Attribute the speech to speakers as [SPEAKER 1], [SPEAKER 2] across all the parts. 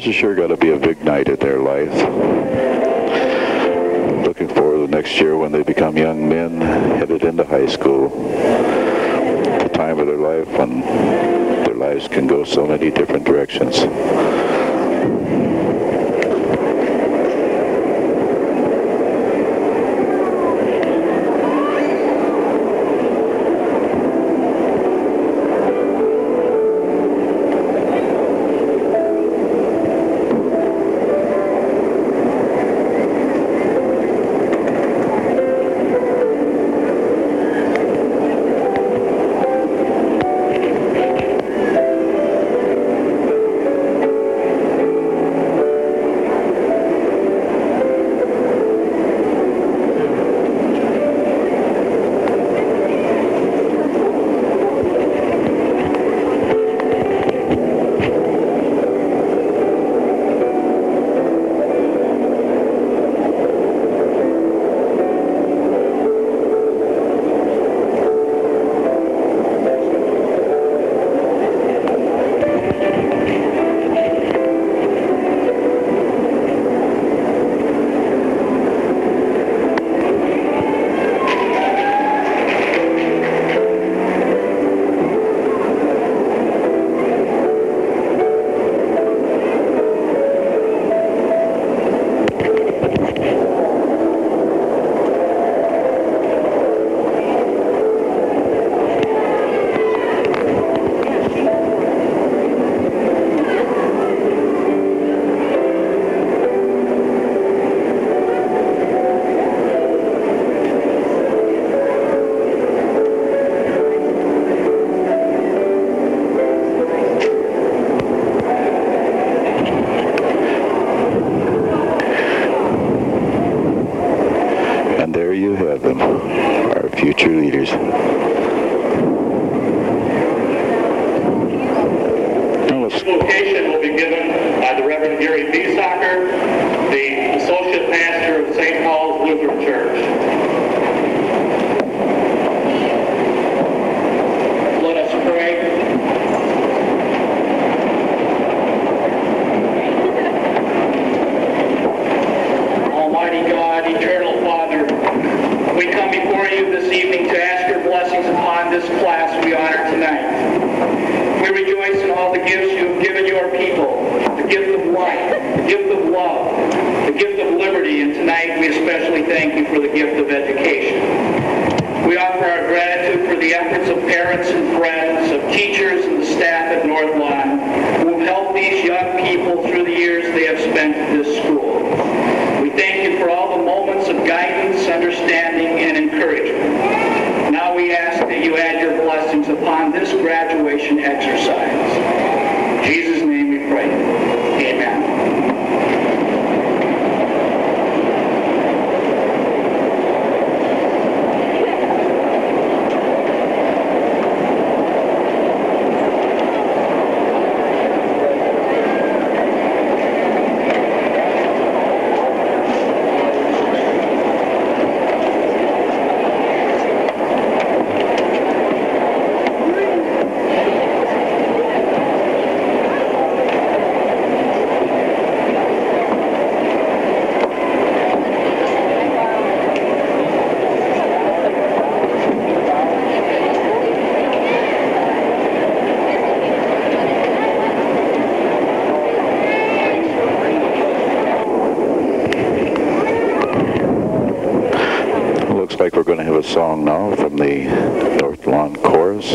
[SPEAKER 1] this is sure got to be a big night in their life. Looking forward to the next year when they become young men headed into high school. The time of their life when their lives can go so many different directions. Like we're going to have a song now from the Northlawn Chorus.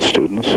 [SPEAKER 1] students.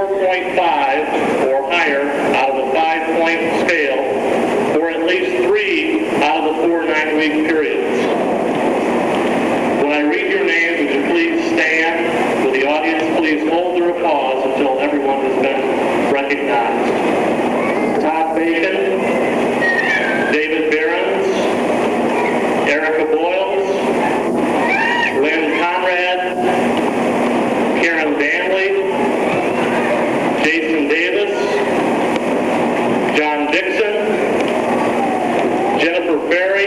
[SPEAKER 2] 4.5 or higher out of the 5-point scale, or at least 3 out of the 4 9-week periods. When I read your names, would you please stand? Will the audience please hold their applause until everyone has been recognized? Todd Bacon, David Behrens, Erica Boyles, Lynn Conrad, Karen Danley, Jason Davis, John Dixon, Jennifer Ferry,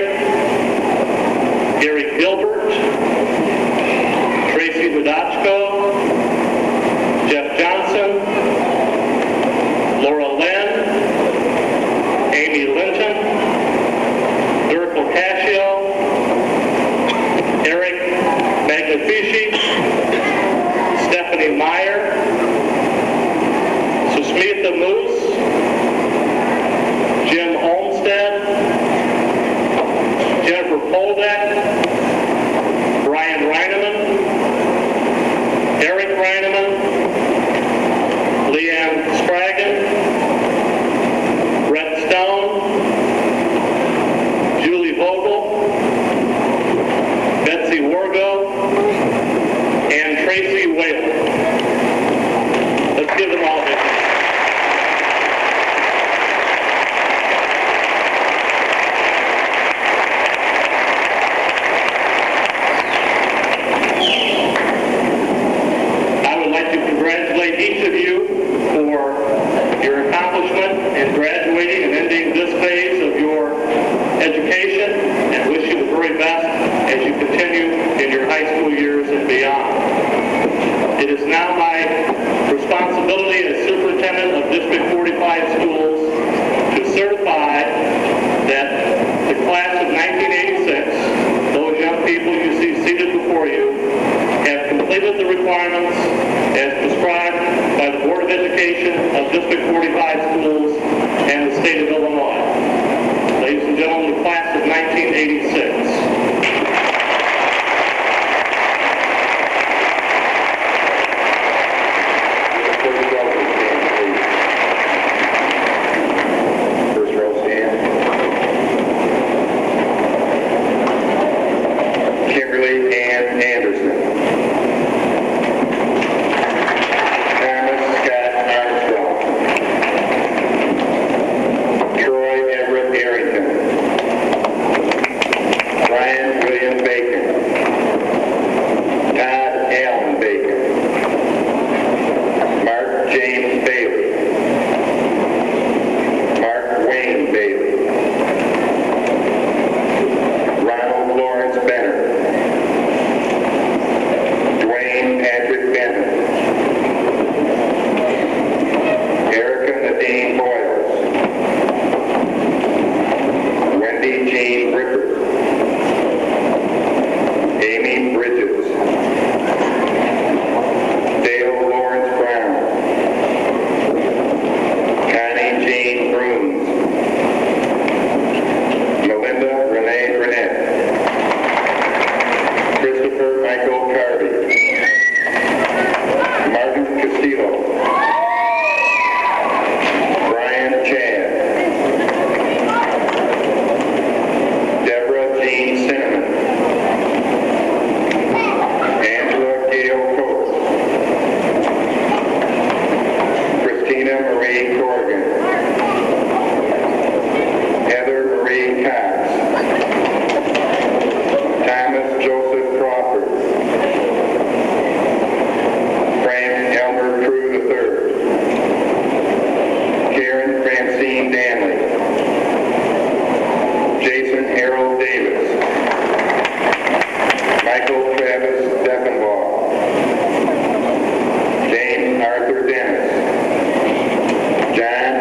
[SPEAKER 2] Gary Gilbert, Tracy Vodachko, Jeff Johnson, Laura Lynn, Amy Linton, Dirk Ocasio, Eric Magnifici, Stephanie Meyer, Susmitha Moose, Jim Olmstead, Jennifer Poldak, Brian Reineman, Eric Reineman, Leanne Spragan, Brett Stone, Julie Vogel, Betsy Wargo, and Tracy Whalen. Let's give them all a hand. I would like to congratulate each of you for your accomplishment in graduating and ending this phase of your education, and wish you the very best as you continue in your high school years and beyond. It is now my responsibility as superintendent of District 45 schools to certify that the class of 1986, those young people you see seated before you, have completed the requirements as prescribed by the Board of Education of District 45 schools and the state of Illinois. Ladies and gentlemen, the class of 1986. John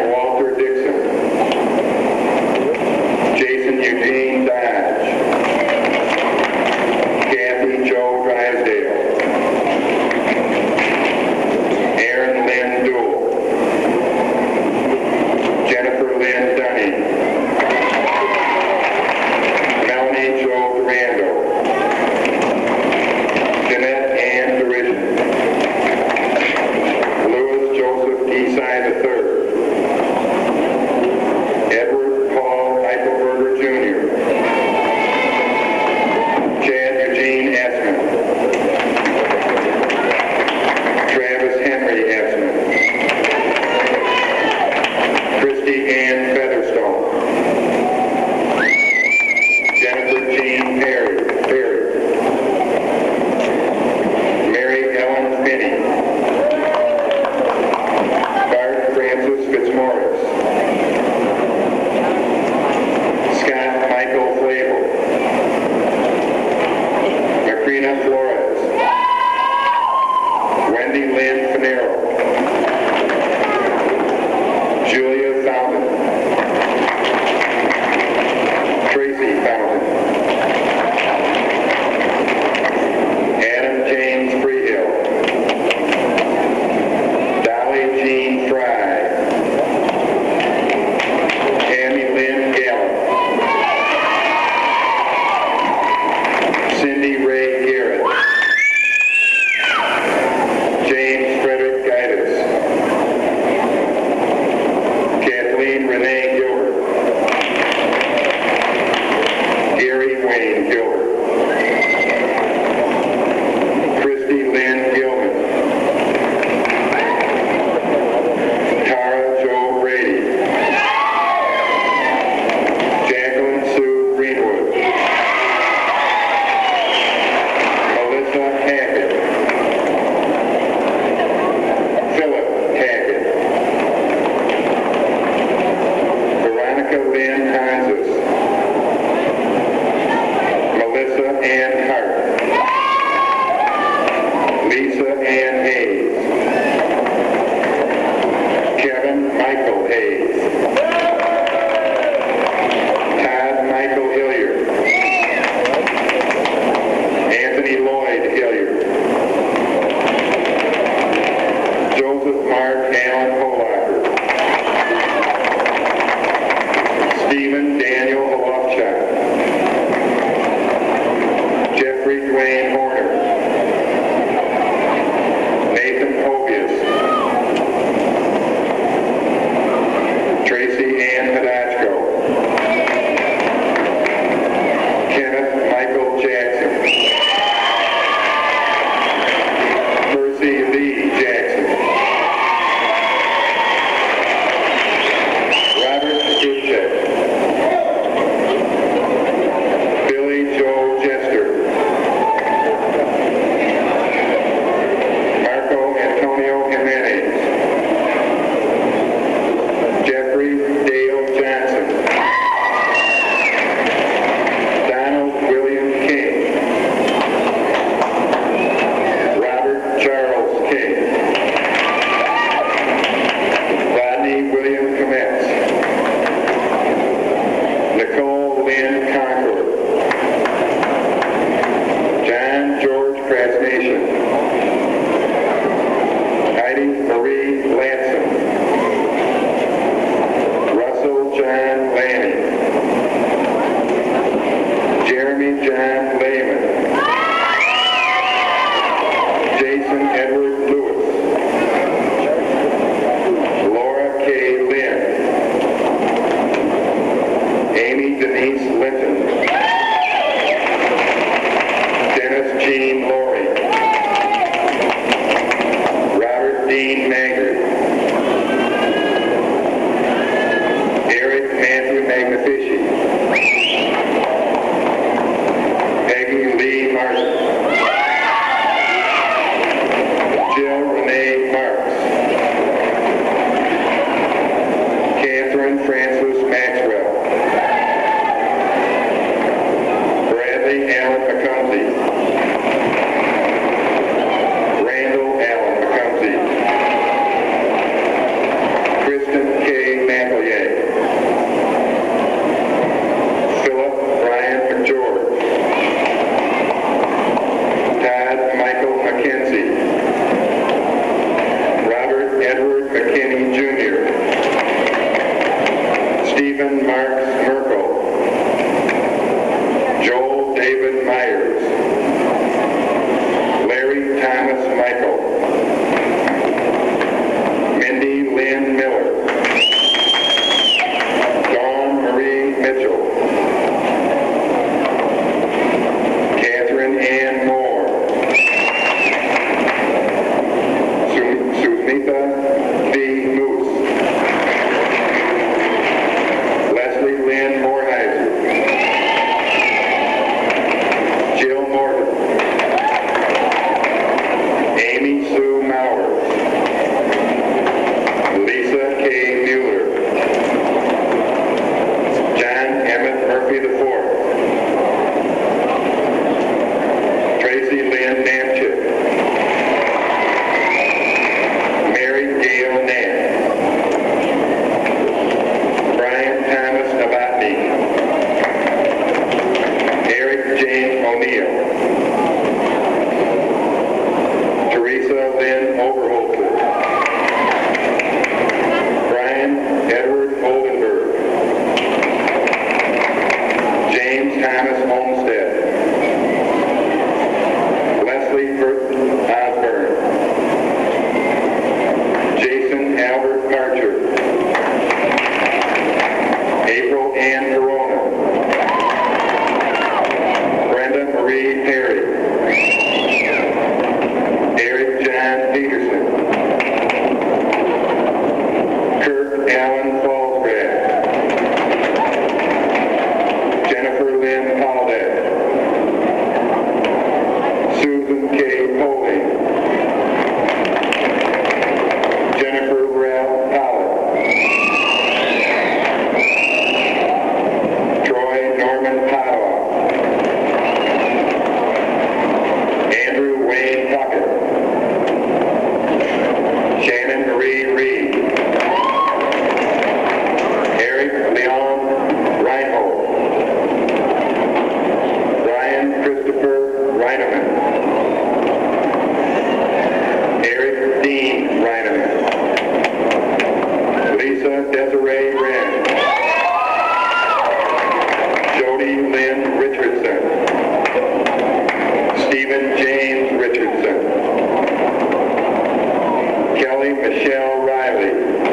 [SPEAKER 3] Michelle Riley,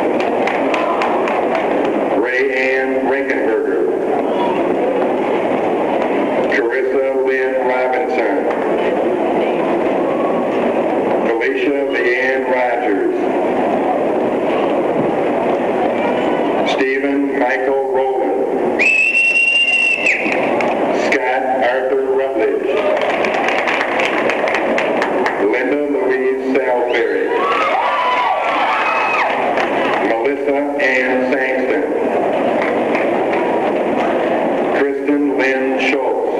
[SPEAKER 3] Ray Ann Rinkenberger, Carissa Lynn Robinson, Felicia Leanne Rogers, Stephen Michael Rowland, Scott Arthur Rutledge, Linda Louise Salisbury, Melissa Ann Sangston, Kristen Lynn Schultz,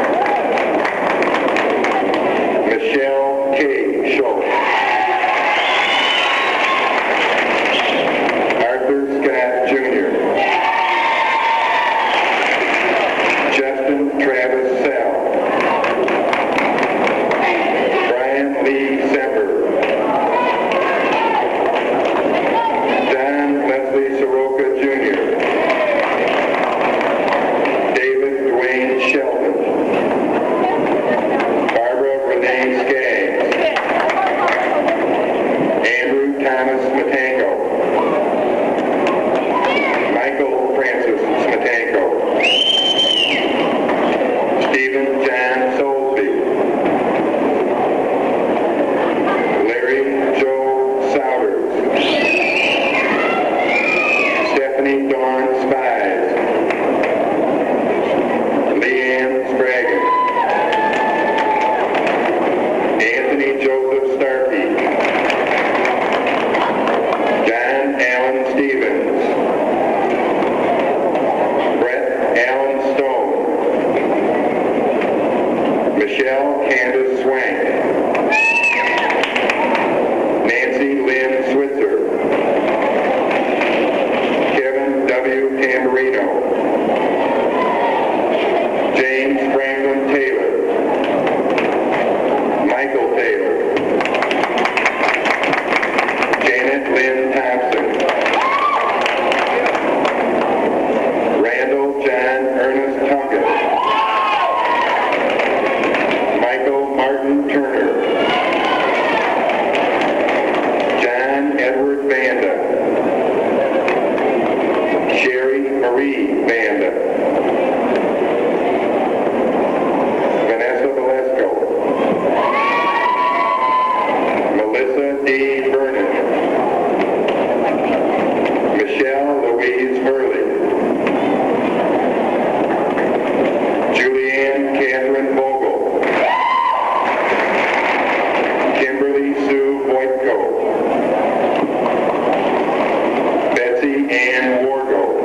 [SPEAKER 3] Michelle K. Schultz, Arthur Scott Jr., Justin Travis Sell, Brian Lee Semper, John Leslie Soroka Jr., David Dwayne Shelton, Barbara Renee Skaggs, Andrew Thomas Smetanko, Michael Francis Smetanko, Stephen John Soulsby, Larry Joe Souders, Stephanie Dawn Spies, Leanne Sprague, Anthony Joseph Starkey, John Allen Stevens, Brett Allen Stone, Michelle Candace Swank, Nancy Lynn Switzer, Kevin W. Tamburino, James Franklin Taylor, Michael Taylor, Janet Lynn Thompson, Randall John Ernest Tunkett, Michael Martin Turner, John Edward Vanda, Sherry Marie Vanda, Vanessa Valesco, Melissa D. Vernon, Michelle Louise Hurley, Julianne Catherine Vogel, Kimberly Sue Voitko, Betsy Ann Wargo,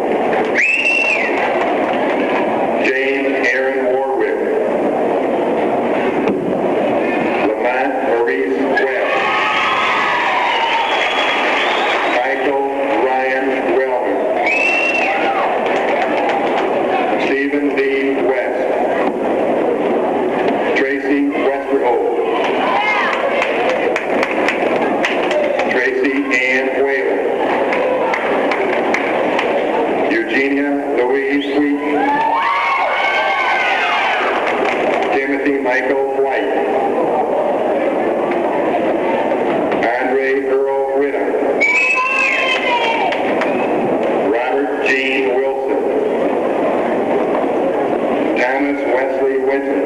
[SPEAKER 3] Jane Aaron Warwick, Lamont Maurice West, Michael Ryan Wellman, Stephen Lee West, Tracy Westerholt, Tracy Ann Whalen, Eugenia Louise Wheaton, Timothy Michael White, Andre Earl Whittam, Robert Gene Wilson, Thomas Wesley Winton,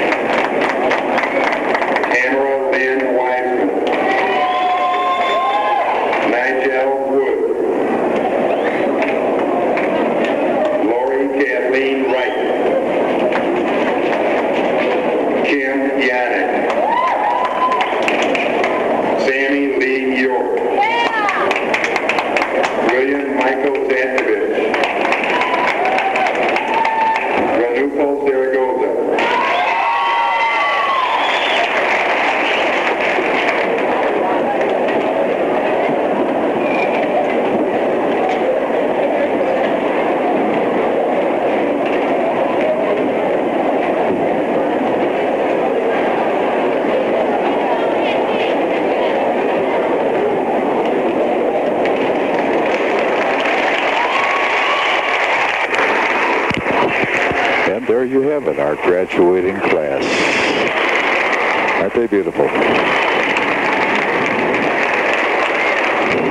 [SPEAKER 3] Tamara Lynn Wiseman, Nigel Wood, Lori Kathleen Wright, Kim Yannick, Sammy Lee York, William Michael Zantovich, Ranulfo Zaragoza,
[SPEAKER 1] And there you have it, our graduating class. Aren't they beautiful?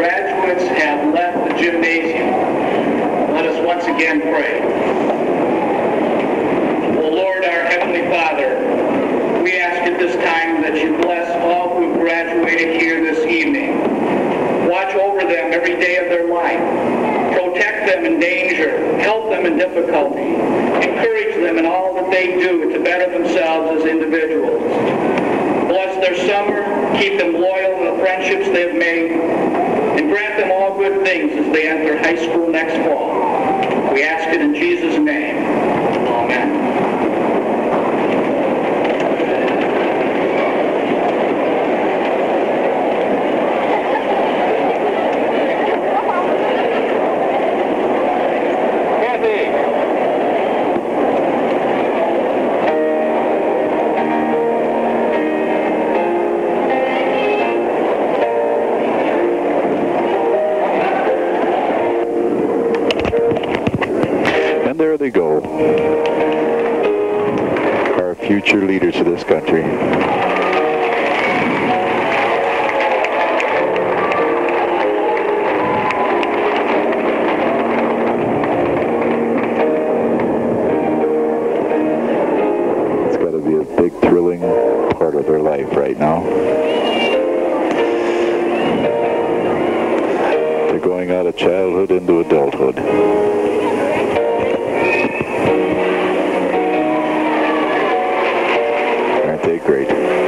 [SPEAKER 2] graduates have left the gymnasium. Let us once again pray. O Lord, our Heavenly Father, we ask at this time that you bless all who have graduated here this evening. Watch over them every day of their life. Protect them in danger. Help them in difficulty. Encourage them in all that they do to better themselves as individuals. Bless their summer. Keep them loyal in the friendships they have made. And grant them all good things as they enter high school next fall. We ask it in Jesus' name. Amen.
[SPEAKER 1] There they go, our future leaders of this country. It's got to be a big, thrilling part of their life right now. They're going out of childhood into adulthood. Great.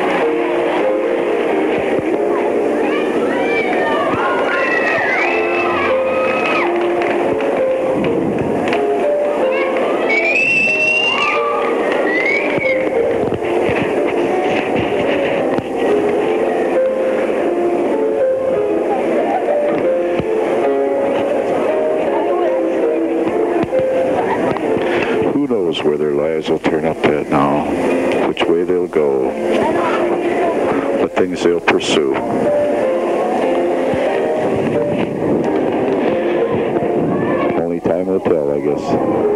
[SPEAKER 1] Who knows where their lives will turn up at now, which way they'll go, what things they'll pursue. Only time will tell, I guess.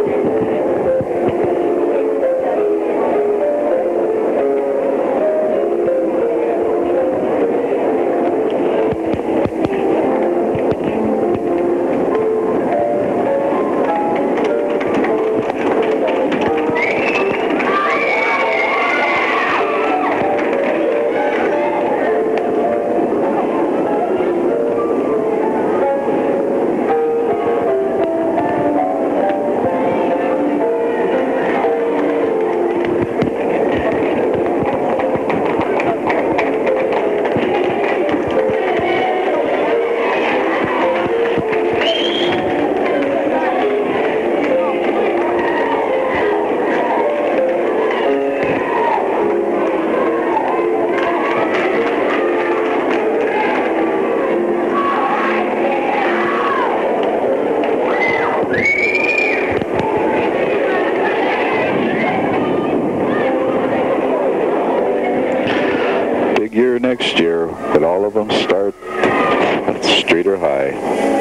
[SPEAKER 1] Year next year, but all of them start at Streator High.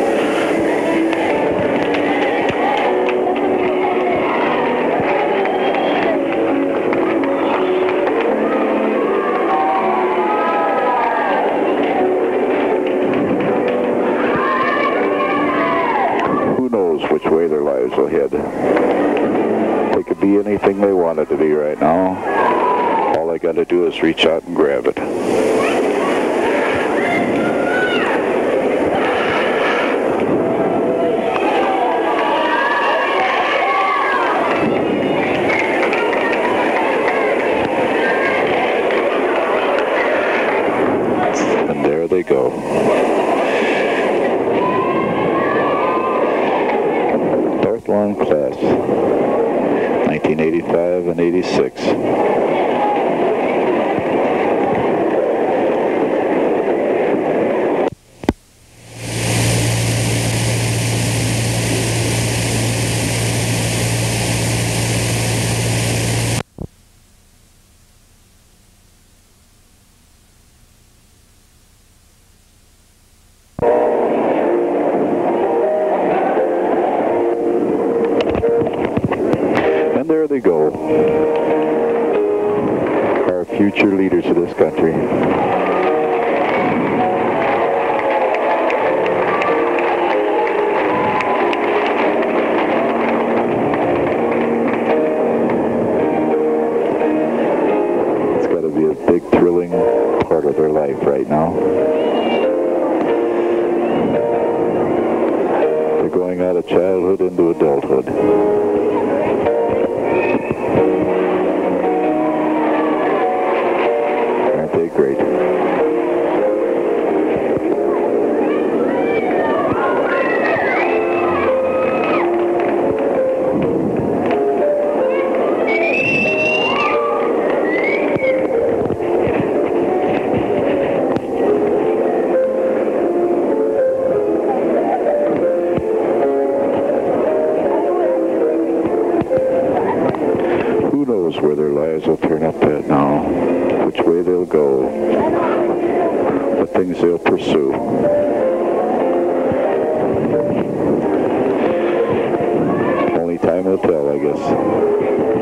[SPEAKER 1] Who knows which way their lives will head? They could be anything they wanted to be right now. All I got to do is reach out and grab it. And there they go. Northlawn class, 1985 and 86. There they go, our future leaders of this country. coming out of childhood into adulthood. Aren't they great? Where their lives will turn up at now, which way they'll go, what things they'll pursue. Only time will tell, I guess.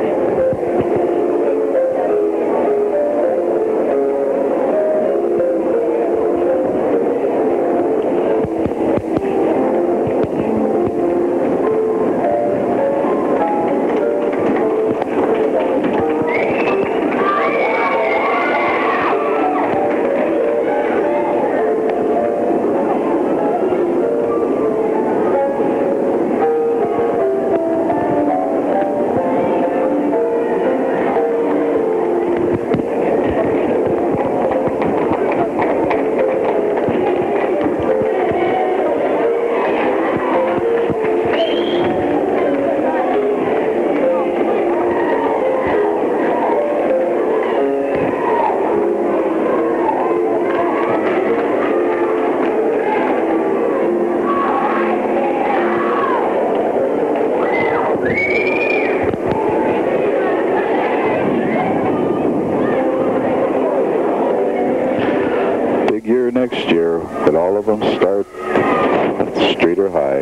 [SPEAKER 1] Next year, but all of them start at Streator High.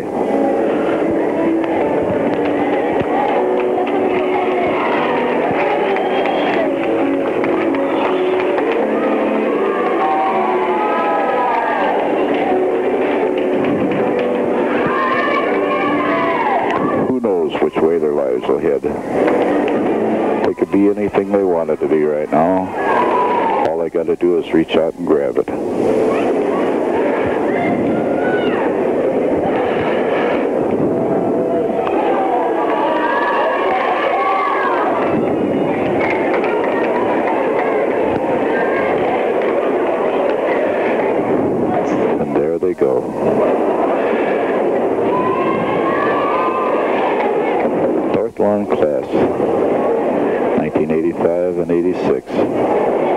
[SPEAKER 1] Who knows which way their lives will head? They could be anything they wanted to be right now. All they got to do is reach out and grab it. And there they go. Northlawn class, 1985 and 86.